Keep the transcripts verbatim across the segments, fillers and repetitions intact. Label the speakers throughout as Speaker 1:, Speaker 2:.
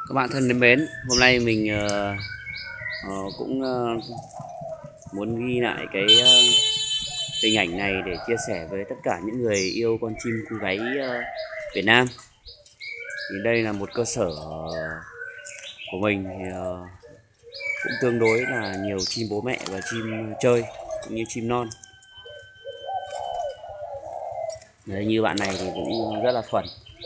Speaker 1: Các bạn thân mến, hôm nay mình uh, uh, cũng uh, muốn ghi lại cái uh, hình ảnh này để chia sẻ với tất cả những người yêu con chim cu gáy uh, Việt Nam. Thì đây là một cơ sở uh, của mình thì uh, cũng tương đối là nhiều chim bố mẹ và chim chơi cũng như chim non. Đấy, như bạn này thì cũng rất là thuần.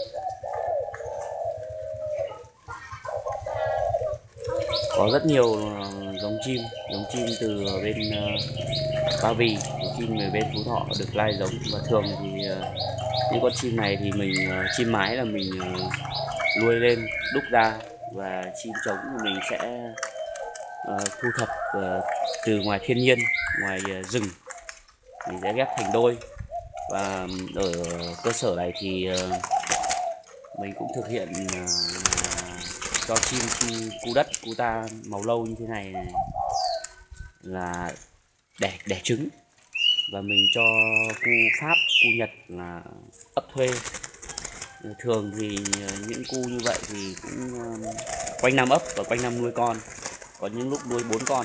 Speaker 1: Có rất nhiều giống chim, giống chim từ bên uh, Ba Vì, chim ở bên Phú Thọ được lai giống, và thường thì uh, những con chim này thì mình uh, chim mái là mình uh, nuôi lên đúc ra, và chim trống thì mình sẽ uh, thu thập uh, từ ngoài thiên nhiên, ngoài uh, rừng, mình sẽ ghép thành đôi. Và ở cơ sở này thì uh, mình cũng thực hiện uh, cho chim cu đất, cu ta màu lâu như thế này, này là đẻ đẻ trứng, và mình cho cu Pháp, cu Nhật là ấp thuê. Thường thì những cu như vậy thì cũng quanh năm ấp và quanh năm nuôi con, có những lúc nuôi bốn con.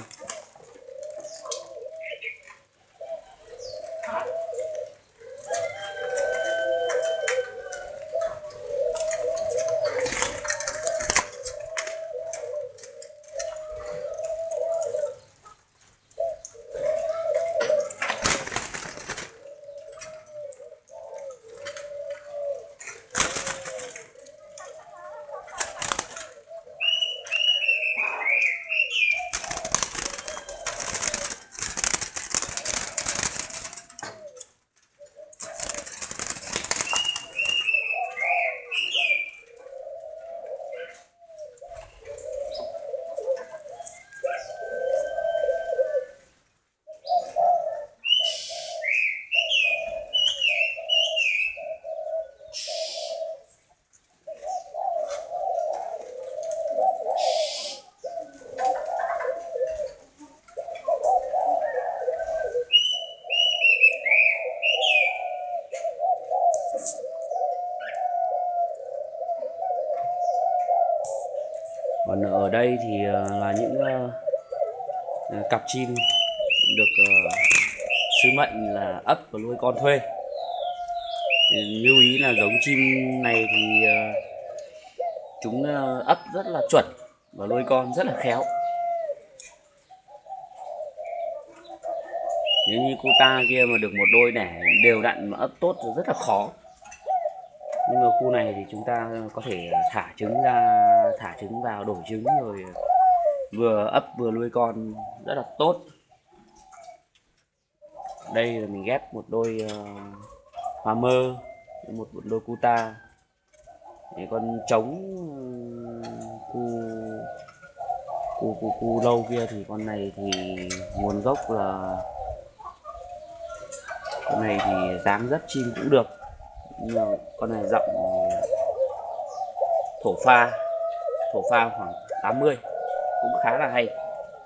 Speaker 1: Còn ở đây thì là những uh, cặp chim được uh, sứ mệnh là ấp và nuôi con thuê. Thì lưu ý là giống chim này thì uh, chúng uh, ấp rất là chuẩn và nuôi con rất là khéo. Nếu như cô ta kia mà được một đôi đẻ đều đặn mà ấp tốt thì rất là khó. Nhưng mà khu này thì chúng ta có thể thả trứng ra, thả trứng vào, đổi trứng rồi vừa ấp vừa nuôi con rất là tốt. Đây là mình ghép một đôi uh, hoa mơ, một, một đôi cu ta. Để con trống cu cu cu cu lâu kia thì con này thì nguồn gốc là con này thì dáng dấp chim cũng được, nhưng mà con này giọng thổ pha thổ pha khoảng tám mươi cũng khá là hay.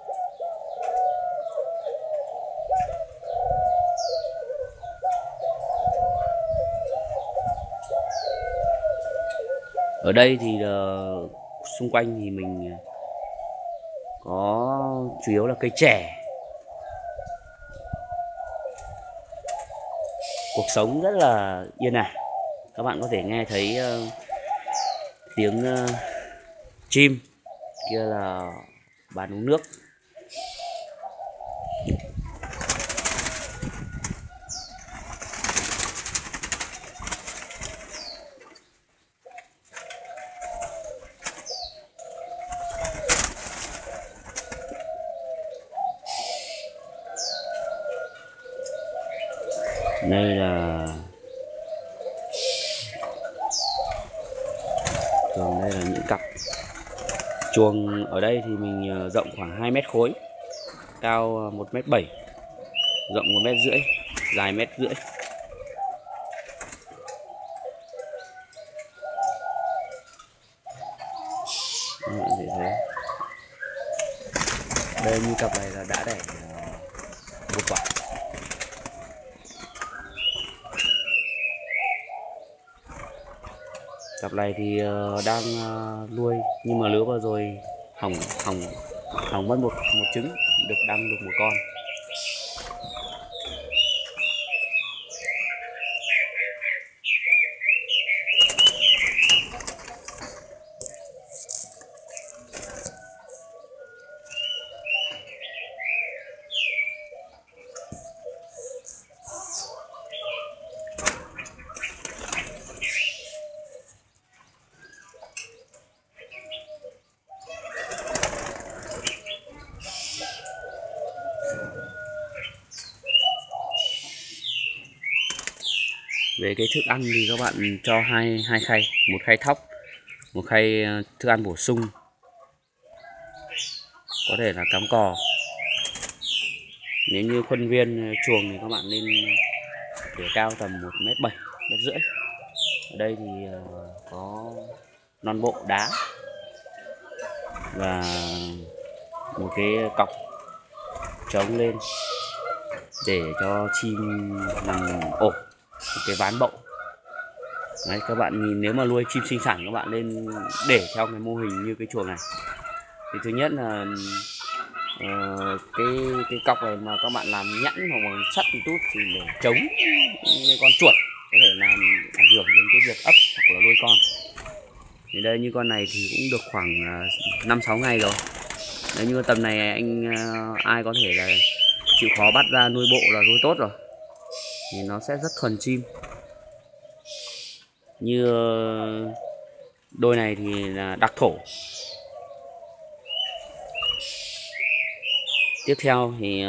Speaker 1: Ở đây thì uh, xung quanh thì mình có chủ yếu là cây trẻ. Cuộc sống rất là yên ả. Các bạn có thể nghe thấy uh, tiếng uh, chim, kia là bàn uống nước. Đây là thường đây là những cặp chuồng. Ở đây thì mình rộng khoảng hai mét khối, cao một mét bảy, rộng một mét rưỡi, dài mét rưỡi. Đây như cặp này là đã đẻ một quả. Cặp này thì uh, đang uh, nuôi nhưng mà lứa vừa rồi hỏng hỏng hỏng mất một một trứng, được đăng được một con. Về cái thức ăn thì các bạn cho hai hai khay, một khay thóc, một khay thức ăn bổ sung, có thể là cám cỏ. Nếu như khuôn viên chuồng thì các bạn nên để cao tầm một mét bảy, mét rưỡi. Ở đây thì có non bộ đá và một cái cọc trống lên để cho chim nằm ổ, một cái ván bậu. Đấy, các bạn nhìn nếu mà nuôi chim sinh sản các bạn nên để theo cái mô hình như cái chuồng này. Thì thứ nhất là uh, cái cái cọc này mà các bạn làm nhẵn hoặc bằng sắt một chút thì để chống những con chuột có thể làm ảnh hưởng đến cái việc ấp hoặc là nuôi con. Thì đây như con này thì cũng được khoảng năm sáu ngày rồi. Nếu như tầm này anh uh, ai có thể là chịu khó bắt ra nuôi bộ là nuôi tốt rồi, thì nó sẽ rất thuần chim. Như đôi này thì là đặc thổ. Tiếp theo thì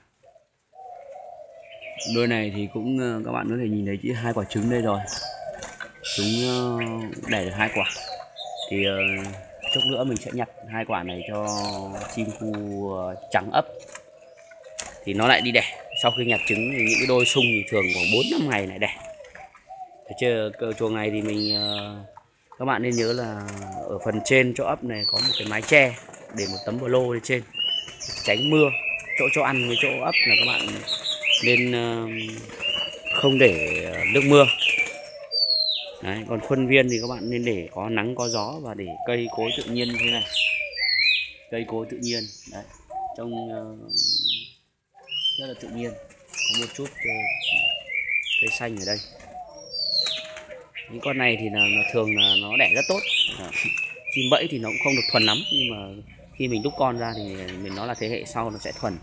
Speaker 1: đôi này thì cũng các bạn có thể nhìn thấy chỉ hai quả trứng đây rồi, chúng đẻ được hai quả. Thì chút nữa mình sẽ nhặt hai quả này cho chim cu trắng ấp thì nó lại đi đẻ. Sau khi nhặt trứng thì những cái đôi sung thì thường khoảng bốn năm ngày lại đẻ. Ở trên chuồng này thì mình các bạn nên nhớ là ở phần trên chỗ ấp này có một cái mái che để một tấm bờ lô lên trên tránh mưa. Chỗ chỗ ăn với chỗ ấp là các bạn nên không để nước mưa. Đấy, còn khuôn viên thì các bạn nên để có nắng có gió và để cây cối tự nhiên như thế này, cây cối tự nhiên đấy, trông rất là tự nhiên, có một chút cây xanh ở đây. Những con này thì là, là thường là nó đẻ rất tốt. Chim bẫy thì nó cũng không được thuần lắm, nhưng mà khi mình đúc con ra thì mình nói là thế hệ sau nó sẽ thuần.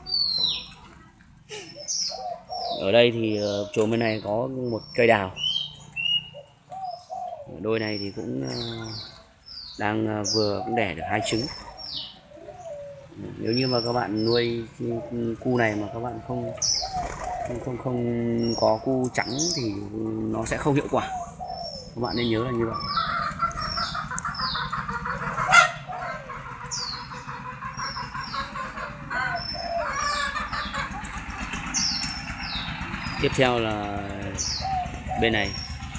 Speaker 1: Ở đây thì chuồng bên này có một cây đào. Đôi này thì cũng đang vừa cũng đẻ được hai trứng. Nếu như mà các bạn nuôi cu này mà các bạn không không không, không có cu trắng thì nó sẽ không hiệu quả. Các bạn nên nhớ là như vậy. Tiếp theo là bên này.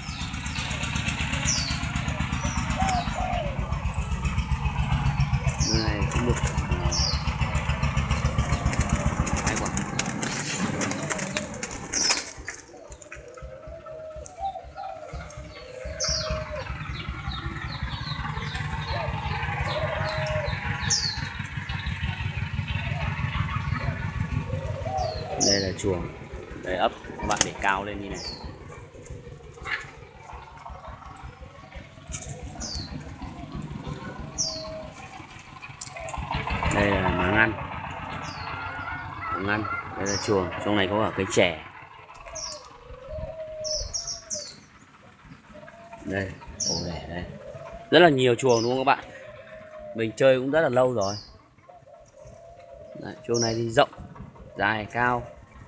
Speaker 1: Bên này cũng được hai quả. Đây là chuồng, đây ấp, các bạn để cao lên như này. Đây là máng ăn, máng ăn. Đây là chuồng, trong này có cả cây chè. Đây, ổ đẻ đây, rất là nhiều chuồng đúng không các bạn? Mình chơi cũng rất là lâu rồi. Đấy, chuồng này thì rộng, dài, cao.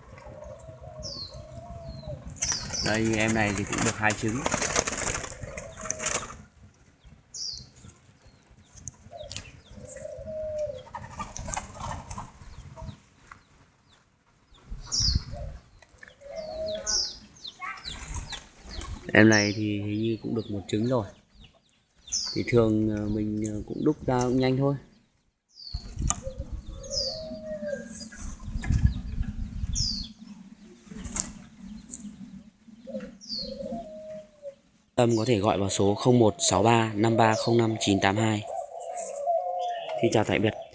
Speaker 1: Đây em này thì cũng được hai trứng. Em này thì hình như cũng được một trứng rồi. Thì thường mình cũng đúc ra cũng nhanh thôi. tâm có thể gọi vào số không một sáu ba năm ba không năm chín tám hai. Xin chào tạm biệt.